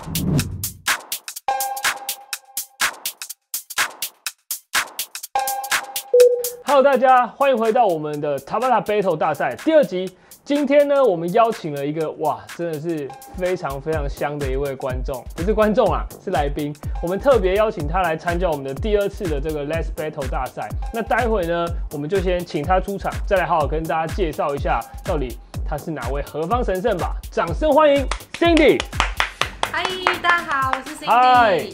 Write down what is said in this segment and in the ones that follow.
Hello， 大家欢迎回到我们的 Tabata Battle 大赛第2集。今天呢，我们邀请了一个真的是非常香的一位观众，不是观众啊，是来宾。我们特别邀请他来参加我们的第2次的这个 Let's Battle 大赛。那待会呢，我们就先请他出场，再来好好跟大家介绍一下，到底他是哪位何方神圣吧。掌声欢迎 Cindy。 嗨，大家好，我是 Cindy。 嗨。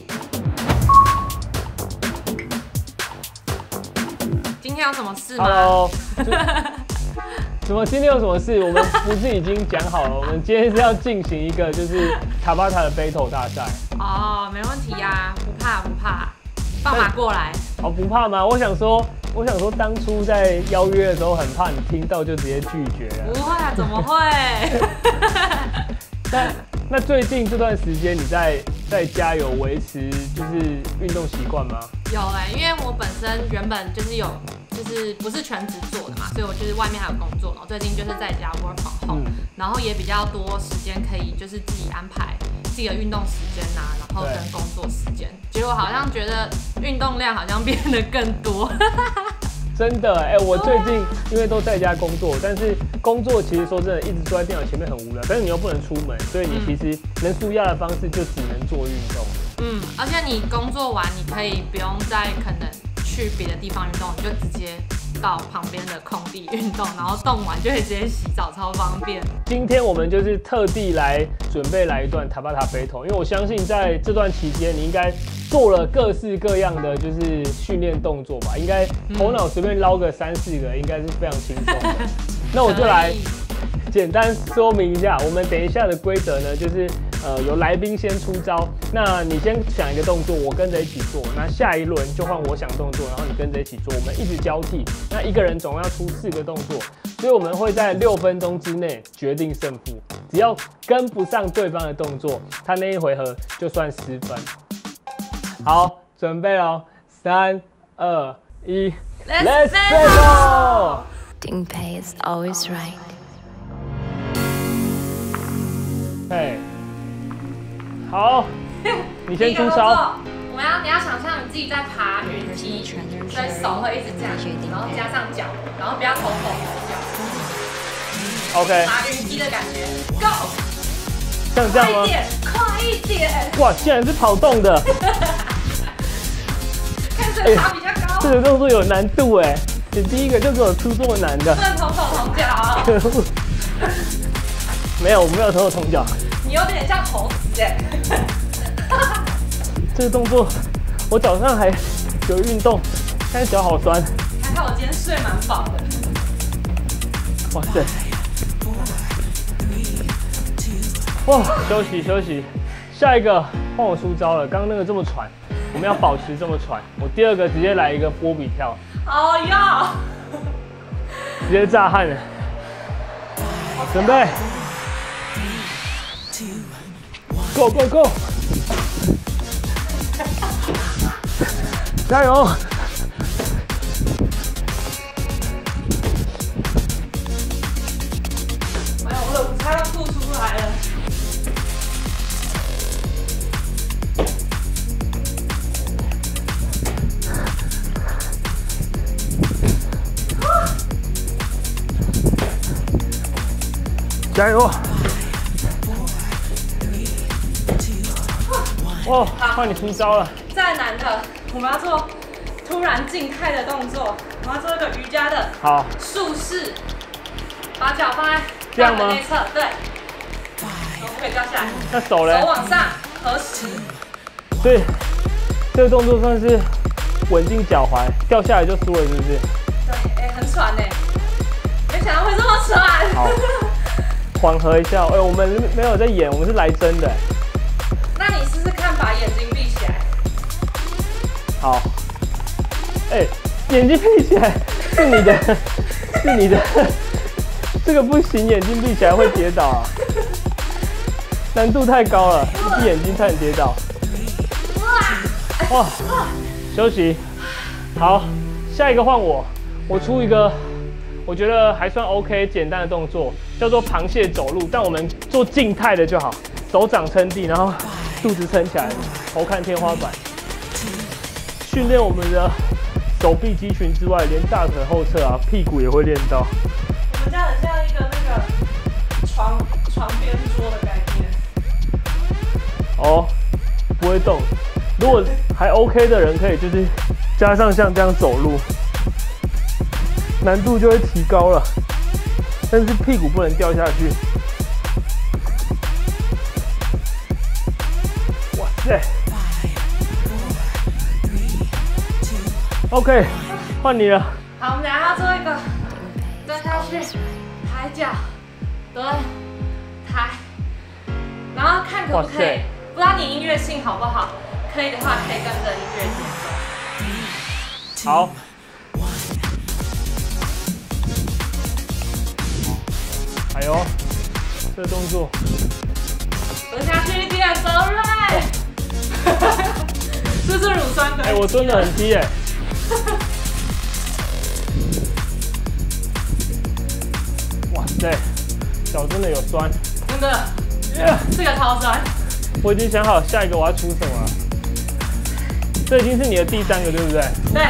今天有什么事吗 ？Hello。什么？今天有什么事？我们不是已经讲好了？我们今天是要进行一个就是塔巴塔的 battle 大赛。 哦，没问题呀，不怕，放马过来。 哦，不怕吗？我想说，当初在邀约的时候，很怕你听到就直接拒绝了。 不会啊，怎么会？ 那最近这段时间，你在家有维持就是运动习惯吗？ 有因为我本身原本就是不是全职做的嘛，所以我就是外面还有工作，然后最近就是在家 work from home，然后也比较多时间可以就是自己安排自己的运动时间啊，然后跟工作时间，结果好像觉得运动量好像变得更多。 真的我最近因为都在家工作，但是工作其实说真的，一直坐在电脑前面很无聊，但是你又不能出门，所以你其实能舒压的方式就只能做运动。 而且你工作完，你可以不用再可能去别的地方运动，你就直接到旁边的空地运动，然后动完就可以直接洗澡，超方便。 今天我们就是特地来准备来一段塔巴塔 battle， 因为我相信在这段期间你应该做了各式各样的就是训练动作吧，应该头脑随便捞个3、4个，应该是非常轻松的。那我就来简单说明一下，我们等一下的规则呢，就是由来宾先出招，那你先想一个动作，我跟着一起做，那下一轮就换我想动作，然后你跟着一起做，我们一直交替，那一个人总要出4个动作，所以我们会在6分钟之内决定胜负，只要跟不上对方的动作，他那一回合就算10分。好，准备咯，3、2、1 ，Let's battle! Ding Pei is always right. 好，你先出招。 你要想象你自己在爬云梯，所以手会一直这样，然后加上脚，然后不要头脚。 OK。 爬云梯的感觉 ，Go！ 像这样吗？ 快一点！ 哇，竟然是跑动的。 看这个爬比较高。 这个动作有难度你第一个就给我出这么难的。 不能同手同脚啊！ 可恶！没有，我没有同手同脚。 你有点像猴子这个动作，我早上还有运动，但是脚好酸。 还好我今天睡蛮饱的。 哇塞！哇，休息。下一个换我出招了。刚刚那个这么喘，我们要保持这么喘。我第2个直接来一个波比跳。 哦哟！ 直接炸汗了。准备。Go go go！ 加油！ 哎呀，我的午餐要吐出来了。 加油！哦，换你出招了。 再难的，我们要做突然静态的动作，我们要做一个瑜伽的竖式，把脚放在大腿内侧，对，然后不可以掉下来。 那手嘞？ 手往上合十。 所以这个动作算是稳定脚踝，掉下来就输了，是不是？ 对，很喘没想到会这么喘。 好，缓和一下。我们没有在演，我们是来真的。 那你试试看，把眼睛闭起来。 好。眼睛闭起来，是你的，这个不行，眼睛闭起来会跌倒啊，难度太高了，一闭眼睛差点跌倒。哇，休息。好，下一个换我，我出一个我觉得还算 OK 简单的动作，叫做螃蟹走路，但我们做静态的就好，手掌撑地，然后肚子撑起来，头看天花板，训练我们的手臂肌群之外，连大腿后侧啊、屁股也会练到。 我们家很像一个那个床边桌的概念。 哦，不会动。如果还 OK 的人，可以就是加上像这样走路，难度就会提高了。但是屁股不能掉下去。哇塞 ！OK， 换你了。 好，我们等一下要做一个蹲下去，抬脚，蹲，抬，然后看可不可以，不知道你音乐性好不好，可以的话可以跟着音乐节奏。 好。哎呦，这个动作， 蹲下去一点，走right。这是乳酸的。 哎，我蹲得很低哎。哇塞，脚真的有酸， 真的，这个超酸。 我已经想好下一个我要出什么了。这已经是你的第3个，对不对？ 对。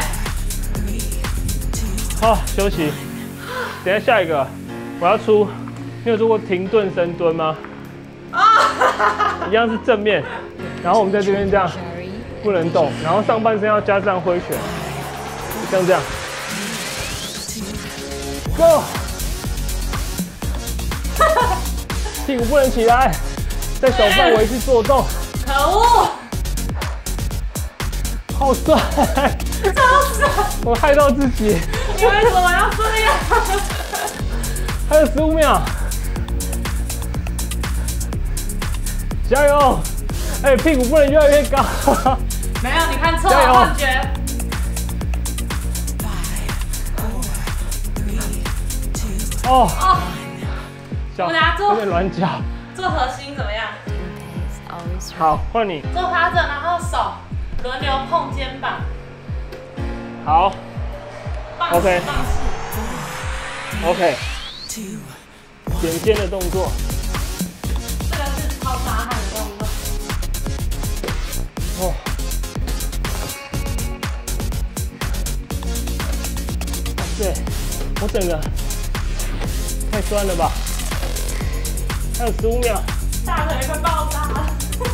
好，休息。等一下下一个我要出。你有做过停顿深蹲吗？一样是正面，然后我们在这边这样不能动，然后上半身要加上挥拳，像这样。Go！ 屁股不能起来，在小范围去做动。 可恶！ 好帅！ 超帅！ 我害到自己。 你为什么要这样？ 还有15秒。加油！哎，屁股不能越来越高。 没有，你看错了，幻觉。 哦， 我们来做， 有点软脚。 做核心怎么样？ 好，换你。 做趴着，然后手轮流碰肩膀。 好。OK。OK。点肩的动作。 这个是超大汗的动作。 哦。哇塞，我整个太酸了吧！还有15秒。 大腿快爆炸了。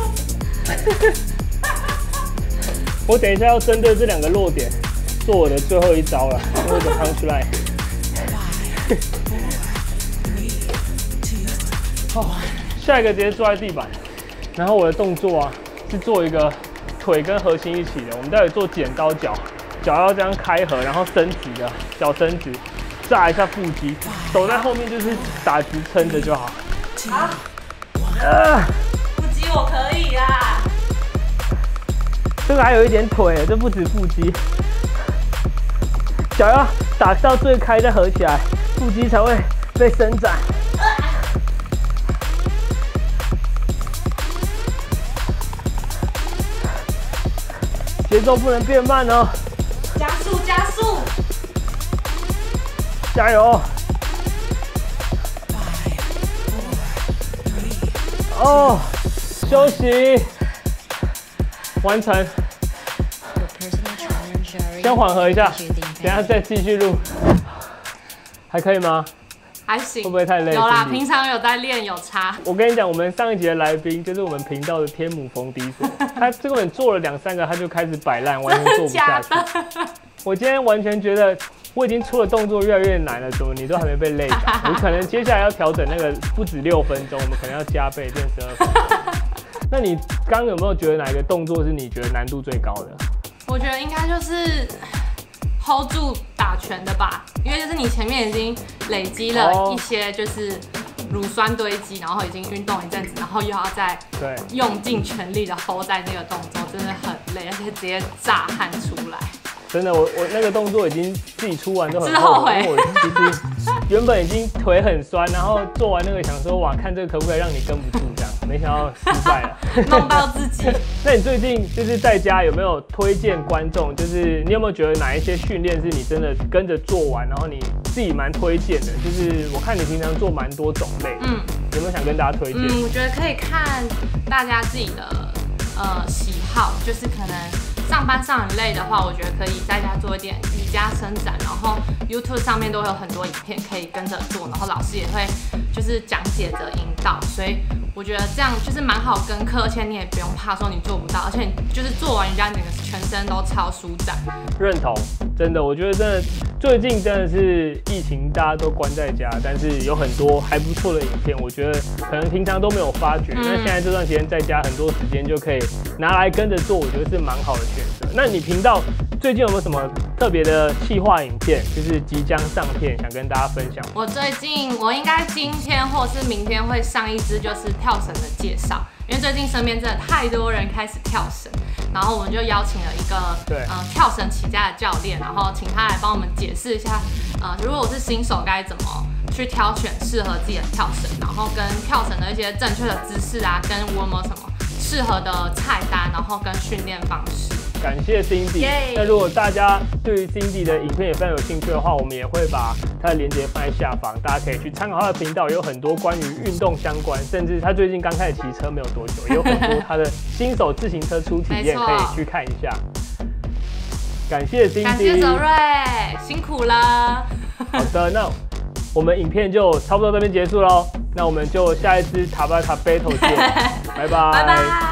我等一下要针对这2个弱点做我的最后一招了，我的 punchline。哦，下一个直接坐在地板，然后我的动作啊是做一个腿跟核心一起的，我们待会做剪刀脚，脚要这样开合，然后伸直的，脚伸直，炸一下腹肌，手在后面就是打直撑着就好。 好。腹肌我可以啦。 这个还有一点腿，这不止腹肌，脚要打到最开再合起来，腹肌才会被伸展。节奏不能变慢哦， 加速加速， 加油！哦，休息，完成。先缓和一下，等一下再继续录，还可以吗？ 还行。 会不会太累？ 有啦，平常有在练，有差。 我跟你讲，我们上一集的来宾就是我们频道的天母冯迪所，他这个人做了2、3个，他就开始摆烂，完全做不下去。我今天完全觉得我已经出的动作越来越难了，怎么你都还没被累倒？我可能接下来要调整那个不止6分钟，我们可能要加倍变12分钟。那你刚刚有没有觉得哪一个动作是你觉得难度最高的？ 我觉得应该就是 hold 住打拳的吧，因为就是你前面已经累积了一些就是乳酸堆积，然后已经运动一阵子，然后又要再用尽全力的 hold 在那个动作，真的很累，而且直接炸汗出来。 真的，我那个动作已经自己出完都很后悔， 因为我其实原本已经腿很酸，然后做完那个想说哇，看这个可不可以让你跟不住这样，没想到失败了， 弄到自己。 那你最近就是在家有没有推荐观众？就是你有没有觉得哪一些训练是你真的跟着做完，然后你自己蛮推荐的？就是我看你平常做蛮多种类，有没有想跟大家推荐？ 我觉得可以看大家自己的喜好，就是可能上班上很累的话，我觉得可以在家做一点瑜伽伸展，然后 YouTube 上面都会有很多影片可以跟着做，然后老师也会就是讲解着引导，所以我觉得这样就是蛮好跟课，而且你也不用怕说你做不到，而且你就是做完瑜伽，整个全身都超舒展。 认同，真的，我觉得真的最近真的是疫情，大家都关在家，但是有很多还不错的影片，我觉得可能平常都没有发觉，那现在这段时间在家，很多时间就可以拿来跟着做，我觉得是蛮好的选择。那你频道最近有没有什么特别的企划影片，就是即将上片，想跟大家分享？ 我应该今天或是明天会上一支就是跳绳的介绍，因为最近身边真的太多人开始跳绳，然后我们就邀请了一个跳绳起家的教练，然后请他来帮我们解释一下，如果我是新手该怎么去挑选适合自己的跳绳，然后跟跳绳的一些正确的姿势啊，跟我有没有什么适合的菜单，然后跟训练方式。 感谢 Cindy。那如果大家对于 Cindy 的影片也非常有兴趣的话，我们也会把它的链接放在下方，大家可以去参考他的频道，有很多关于运动相关，甚至他最近刚开始骑车没有多久，也有很多他的新手自行车初体验可以去看一下。感谢 Cindy， 感谢泽瑞，辛苦了。 好的，那我们影片就差不多这边结束喽，那我们就下一支塔巴塔 battle 见，拜拜， 拜拜。